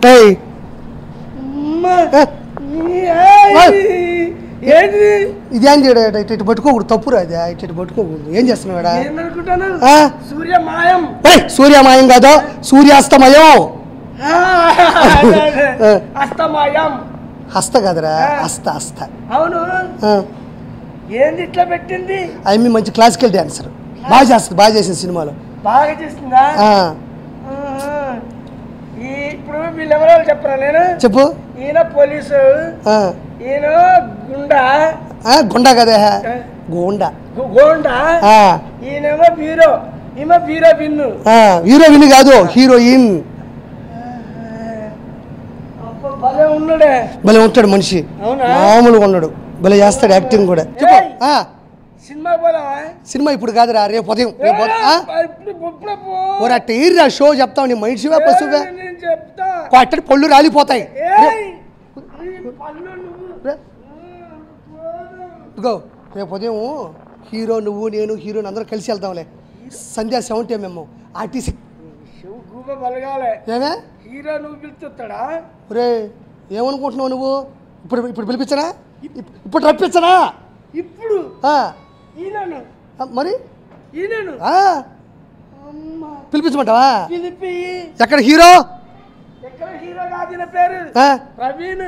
ఇదేంటి ఇటు పట్టుకోకూడదు, తప్పురా అది, ఇటు పట్టుకోకూడదు. ఏం చేస్తున్నాడా? సూర్యమాయం కాదు, సూర్యాస్తమయం. హస్త కదరా, హస్త హస్త. అవును, ఏంది ఇట్లా పెట్టింది? అవి మంచి క్లాసికల్ డాన్సర్, బాగా చేస్తుంది, బాగా చేసింది సినిమాలో. బాగా చేస్తుందా? ఇప్పుడు వీళ్ళెవరో చెప్పరా? నేను చెప్పు. ఈయన పోలీసు, ఈయన గుండా. గుండా కదా, గోండా గోండా. ఈయనేమో హీరో, ఈమె హీరో విన్ను. హీరో విన్ కాదు, హీరోయిన్. భలే ఉన్నాడే, భలే ఉంటాడు మనిషి, మామూలుగా ఉన్నాడు, భలే చేస్తాడు యాక్టింగ్ కూడా. చెప్పు. సినిమా పోదామా? సినిమా ఇప్పుడు కాదురా, రేపు ఉదయం. రేపు షో చెప్తావు. నీ మైండ్ షివా పశువే అట్టడి పళ్ళు రాలిపోతాయి. ఇగో రేపు ఉదయం హీరో నువ్వు నేను హీరోని అందరూ కలిసి వెళ్తాంలే. సంధ్యా 70 మేము ఆర్టీసీ. ఏమే హీరో నువ్వు పిలుచుతాడా? రే ఏమనుకుంటున్నావు నువ్వు? ఇప్పుడు ఇప్పుడు పిలిపించనా? ఇప్పుడు రప్పించనా? ఇప్పుడు మరి ఈయనను పిలిపించమంటావా? పిలిపి. ఎక్కడ హీరో? ఎక్కడ హీరో కాదు, పేరు ప్రవీణ్.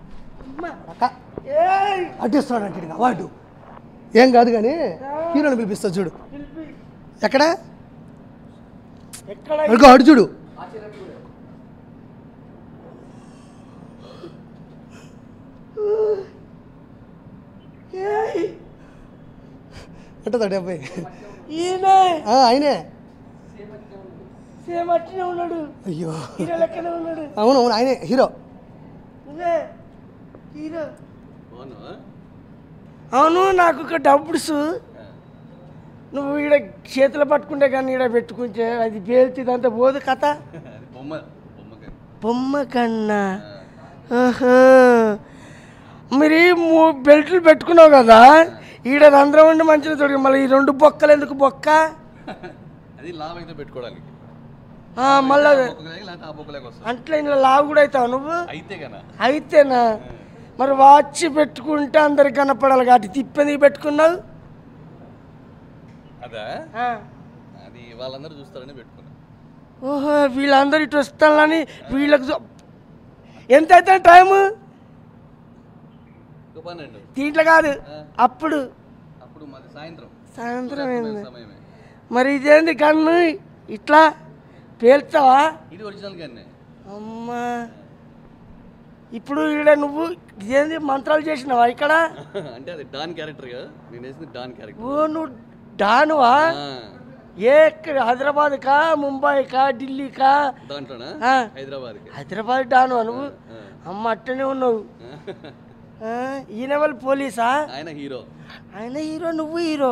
అడ్డిస్తున్నాడు వాడు. ఏం కాదు కానీ హీరోని పిలిపిస్తా చూడు. ఎక్కడ అడు చూడు. అంటుందా అబ్బాయి? ఆయనే. ఉన్నాడు. అయ్యో ఉన్నాడు. అవును అవును, ఆయనే హీరో. హీరో అవును. నాకు ఒక డబ్బుస్ నువ్వు ఈడ చేతులు పట్టుకుంటే కానీ ఈడ పెట్టుకుంటే అది పేల్చి అంత పోదు కథ. బొమ్మ కన్నా మరి బెల్ట్లు పెట్టుకున్నావు కదా, ఈడ రంధ్రం ఉండి మంచిగా తొడిగి మళ్ళీ ఈ 2 బొక్కలు ఎందుకు? బొక్క అది లావ్ అయితే పెట్టుకోవడానికి. మళ్ళీ అట్లా ఇంట్లో లావు కూడా అవుతావు నువ్వు? అయితేనా మరి వాచ్ పెట్టుకుంటే అందరికి కనపడాలి కాబట్టి తిప్పని పెట్టుకున్నావు. అది వాళ్ళందరూ చూస్తారని పెట్టుకున్నా. ఓహో, వీళ్ళందరూ ఇటు వస్తానని వీళ్ళకి ఎంత అవుతుంది టైము? దీంట్లో కాదు, అప్పుడు సాయంత్రం అయింది. మరి ఇదేంది గన్ను ఇట్లా పేల్చావా? ఇది ఒరిజినల్ గన్నే. అమ్మా, ఇప్పుడు ఇక్కడ నువ్వు ఇదేంది మంత్రాలు చేసినావా ఇక్కడ? అంటే అది డాన్ క్యారెక్టర్ కదా, నేను వేసింది డాన్ క్యారెక్టర్. ఓ నువ్వు డానువా? హైదరాబాద్ కా, ముంబై కా, ఢిల్లీ కా? దాంట్లోనా? హైదరాబాద్ డానువా నువ్వు? అమ్మ అట్టనే ఉన్నావు. ఈయన వాళ్ళు పోలీసా? ఆయన హీరో. ఆయన హీరో, నువ్వు హీరో.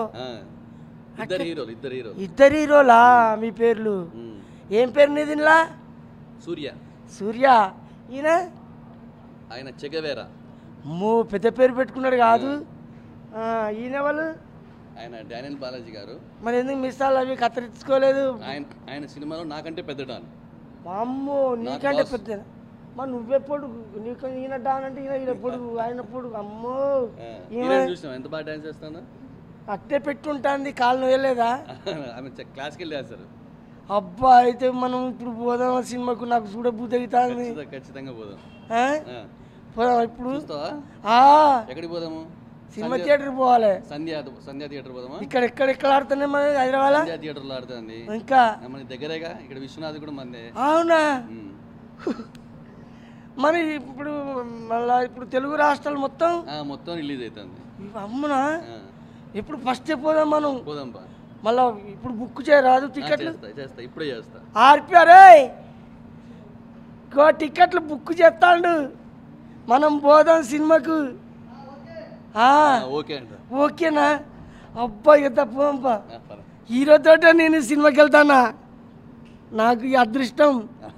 ఇద్దరు హీరోలా? మీ పేర్లు ఏం పేరు నీదిలా? సూర్య. సూర్య. ఈయన ఆయన చెగవేరా. పెద్ద పేరు పెట్టుకున్నాడు కాదు. ఈయన వాళ్ళు? ఆయన డానియల్ బాలాజీ గారు. మరి ఎందుకు మిస్సాలు అవి కత్తిరించుకోలేదు? ఆయన సినిమాలో నాకంటే పెద్ద డాన్. అమ్మో, నీకంటే పెద్ద. మరి నువ్వే పొడుగు, నీకు ఈయన డాన్ అంటే ఈయన పొడుగు, ఆయన పొడుగు. అమ్మో, ఎంత బాగా డాన్స్ చేస్తాను. అట్టే పెట్టుంటాంది, కాళ్ళు నువ్వేలేదా? ఆమె క్లాసికల్ డాన్సర్. అబ్బా, అయితే మనం ఇప్పుడు పోదాం సినిమాకు, నాకు చూడబుద్ధి అవుతుంది. ఖచ్చితంగా పోదాం. పోదాం ఇప్పుడు. ఎక్కడికి పోదాము? సినిమా థియేటర్ పోవాలి. సంధ్యా థియేటర్ పోదామా? ఎక్కడ ఆడుతున్నాయి మన హైదరాబాద్? సంధ్యా థియేటర్ లో ఆడుతుంది. ఇంకా మన దగ్గరేగా, ఇక్కడ విశ్వనాథ్ కూడా మందే. అవునా? మరి ఇప్పుడు మళ్ళా ఇప్పుడు తెలుగు రాష్ట్రాలు మొత్తం రిలీజ్ అవుతుంది. అమ్మునా, ఇప్పుడు ఫస్ట్ పోదాం మనం. పోదాం. మళ్ళా ఇప్పుడు బుక్ చేయరాదు టికెట్లు? ఇప్పుడే చేస్తా. ఆర్పిఆరే టికెట్లు బుక్ చేస్తాడు, మనం పోదాం సినిమాకు. ఓకేనా? అబ్బా, ఎంత పోంపా. హీరోతో నేను సినిమాకి వెళ్తానా? నాకు ఈ అదృష్టం.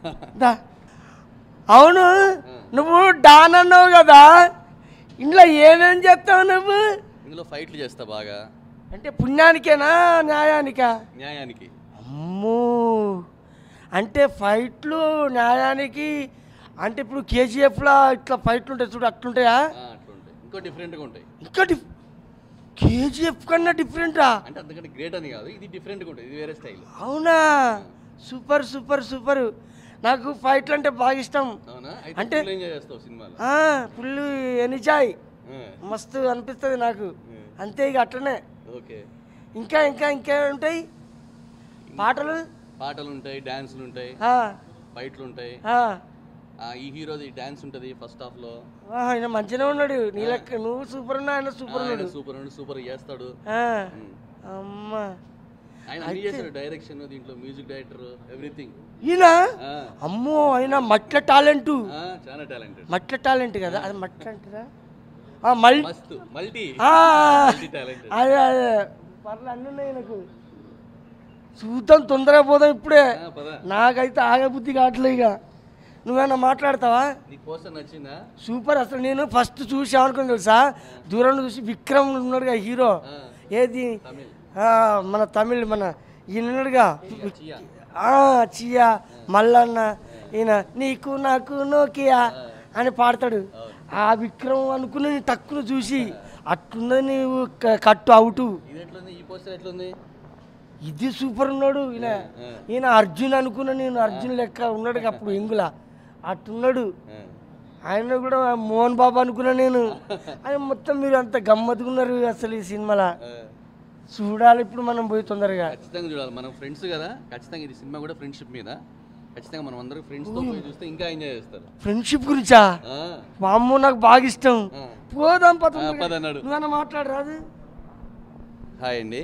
అవును, నువ్వు డాన్ అన్నావు కదా, ఇంట్లో ఏమేం చేస్తావు నువ్వు? ఇందులో ఫైట్లు చేస్తా బాగా. అంటే పుణ్యానికేనా న్యాయానికా? న్యాయానికి. అమ్మో, అంటే ఫైట్లు న్యాయానికి అంటే ఇప్పుడు కేజీఎఫ్లా ఇట్లా ఫైట్లు ఉంటాయి చూడు, అట్లుంటాయా? అట్లా ఉంటాయి, ఇంకో డిఫరెంట్గా ఉంటాయి. ఇంకా కేజీఎఫ్ కన్నా డిఫరెంటా? అంటే అంతకంటే గ్రేట్ అని కాదు, ఇది డిఫరెంట్గా ఉంటుంది, ఇది వేరే స్టైల్. అవునా? Super super super. నాకు ఫైట్లు అంటే బాగా ఇష్టం. అవునా? అంటే ఎంజాయ్ చేస్తావు సినిమాలో? ఫుల్ ఎనిజాయ్, మస్తు అనిపిస్తుంది నాకు. అంతే, ఇక అట్లనే. ఓకే. ఇంకా ఇంకా ఇంకా ఉంటాయి పాటలు ఉంటాయి, డాన్సులు ఉంటాయి, ఫైట్లు ఉంటాయి. ఈ హీరోది డాన్స్ ఉంటుంది ఫస్ట్ హాఫ్ లో. ఆయన మంచిగా ఉన్నాడు, నీ లెక్క. నువ్వు సూపర్ ఉన్నా, ఆయన సూపర్ ఉన్నాడు. సూపర్ చేస్తాడు. అమ్మా, ఆయన అన్ని చేశాడు, డైరెక్షన్, దీంట్లో మ్యూజిక్ డైరెక్టర్, ఎవ్రీథింగ్. ఈయన అమ్మో, ఆయన మట్ల టాలెంట్, చాలా టాలెంటెడ్. మట్ల టాలెంట్ కదా అది? మట్ల అంటారా? Multi talented. అదే అదే, పర్లే, అన్నీ ఉన్నాయి నాకు. చూద్దాం, తొందరగా పోదాం ఇప్పుడే. నాకైతే ఆగబుద్ధి కావట్లే. ఇక నువ్వేమన్నా మాట్లాడతావా? నచ్చిందా? సూపర్. అసలు నేను ఫస్ట్ చూసామనుకుని తెలుసా, దూరం చూసి విక్రమ్ ఉన్నాడుగా హీరో, ఏది మన తమిళ్, మన ఈయన ఉన్నాడుగా చియా మల్లన్న, ఈయన నీకు నాకు నోకియా అని పాడతాడు. ఆ విక్రమ్ అనుకుని టక్కును చూసి అట్లున్నది నీవు కట్టు అవుటు. ఇది సూపర్ ఉన్నాడు. ఈయన అర్జున్ అనుకున్నా నేను, అర్జున్ లెక్క ఉన్నాడు అప్పుడు ఇంగులా, అట్టున్నాడు. ఆయన కూడా మోహన్ బాబు అనుకున్నా నేను. ఆయన మొత్తం మీరు అంత గమ్మత్తుకున్నారు అసలు ఈ సినిమాలో. చూడాలి ఇప్పుడు మనం పోయి తొందరగా. ఖచ్చితంగా చూడాలి, మనం ఫ్రెండ్స్ కదా, ఖచ్చితంగా ఇది సినిమా కూడా ఫ్రెండ్షిప్ మీద. ఖచ్చితంగా మనం అందరూ ఫ్రెండ్స్ తో పోయి చూస్తే ఇంకా ఎంజాయ్ చేస్తారు. ఫ్రెండ్షిప్ గురించా? వామ్మో, నాకు బాగా ఇష్టం. పోదాం పదన్నాడు. నువ్వన్నా మాట్లాడరాదు? హాయ్ అండి,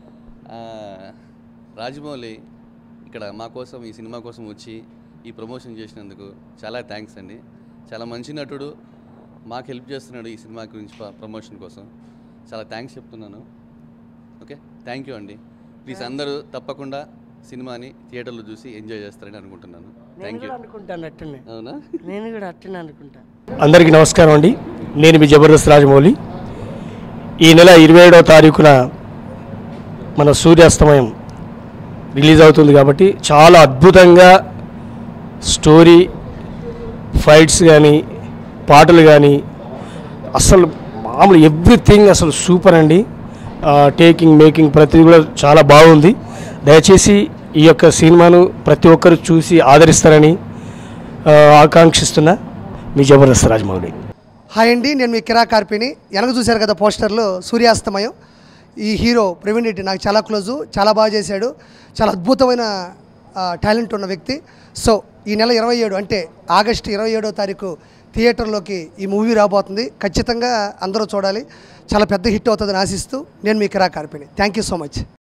రాజమౌళి ఇక్కడ మా కోసం, ఈ సినిమా కోసం వచ్చి ఈ ప్రమోషన్ చేసినందుకు చాలా థ్యాంక్స్ అండి. చాలా మంచి నటుడు, మాకు హెల్ప్ చేస్తున్నాడు ఈ సినిమా గురించి ప్రమోషన్ కోసం. చాలా థ్యాంక్స్ చెప్తున్నాను. ఓకే, థ్యాంక్ యూ అండి. ప్లీజ్ అందరూ తప్పకుండా సినిమాని థియేటర్లో చూసి ఎంజాయ్ చేస్తారని అనుకుంటున్నాను. Thank you. అవునా? నేను కూడా అట్టనే అనుకుంటా. అందరికీ నమస్కారం అండి, నేను మీ జబర్దస్త్ రాజమౌళి. ఈ నెల 27వ తారీఖున మన సూర్యాస్తమయం రిలీజ్ అవుతుంది కాబట్టి చాలా అద్భుతంగా స్టోరీ, ఫైట్స్ కానీ, పాటలు కానీ, అసలు మామూలు ఎవ్రీథింగ్ అసలు సూపర్ అండి. టేకింగ్, మేకింగ్ ప్రతిదీ కూడా చాలా బాగుంది. దయచేసి ఈ యొక్క సినిమాను ప్రతి ఒక్కరు చూసి ఆదరిస్తారని ఆకాంక్షిస్తున్నా. మీ జబర్దస్త్ రాజమౌళి. హాయ్ అండి, నేను మీ కిరా కార్పిని. వెనక చూశారు కదా పోస్టర్లో సూర్యాస్తమయం. ఈ హీరో ప్రవీణ్ రెడ్డి నాకు చాలా క్లోజు, చాలా బాగా చేశాడు. చాలా అద్భుతమైన టాలెంట్ ఉన్న వ్యక్తి. సో ఈ నెల 27 అంటే ఆగస్టు 27వ తారీఖు థియేటర్లోకి ఈ మూవీ రాబోతుంది. ఖచ్చితంగా అందరూ చూడాలి. చాలా పెద్ద హిట్ అవుతుందని ఆశిస్తూ నేను మీ కిరా కార్పిని. Thank you so much.